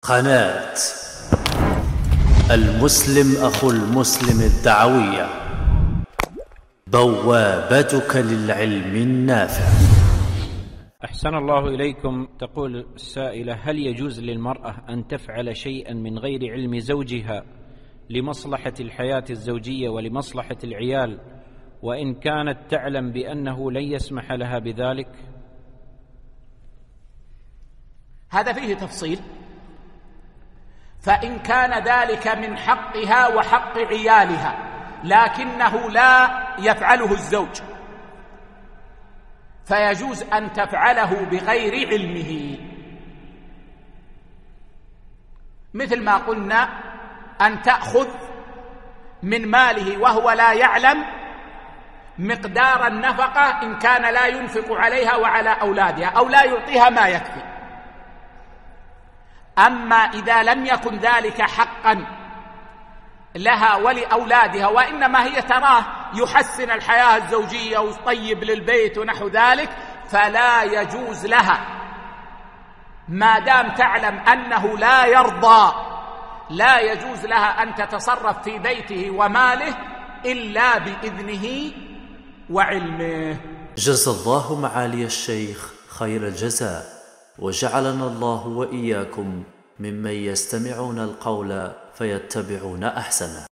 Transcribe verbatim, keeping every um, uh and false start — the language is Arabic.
قناة المسلم أخو المسلم الدعوية، بوابتك للعلم النافع. أحسن الله إليكم. تقول السائلة: هل يجوز للمرأة أن تفعل شيئا من غير علم زوجها لمصلحة الحياة الزوجية ولمصلحة العيال، وإن كانت تعلم بأنه لن يسمح لها بذلك؟ هذا فيه تفصيل. فإن كان ذلك من حقها وحق عيالها لكنه لا يفعله الزوج، فيجوز أن تفعله بغير علمه، مثل ما قلنا أن تأخذ من ماله وهو لا يعلم مقدار النفقة إن كان لا ينفق عليها وعلى أولادها، أو لا يعطيها ما يكفي. أما إذا لم يكن ذلك حقا لها ولأولادها، وإنما هي تراه يحسن الحياة الزوجية ويطيب للبيت ونحو ذلك، فلا يجوز لها ما دام تعلم أنه لا يرضى، لا يجوز لها أن تتصرف في بيته وماله إلا بإذنه وعلمه. جزا الله معالي الشيخ خير الجزاء، وجعلنا الله وإياكم ممن يستمعون القول فيتبعون أحسنه.